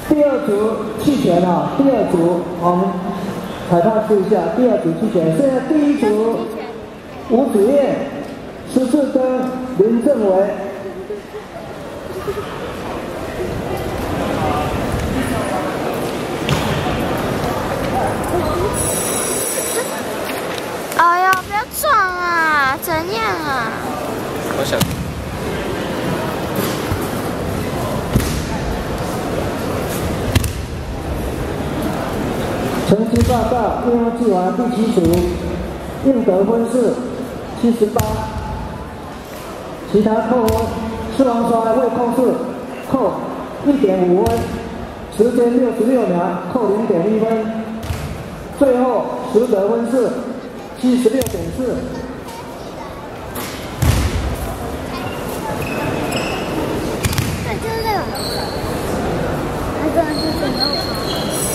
第二组弃权啊，第二组我们裁判试一下，第二组弃权。现在第一组吴子燕、施志根、林正伟。 哎呀，不要撞啊！怎样啊？ 我想。 成绩报告：应用计划第7组，应得分是78，其他扣分：四王刷未控制扣1.5分，时间66秒扣0.1分，最后实得分是76.4。 对，就是这个，那个是怎么？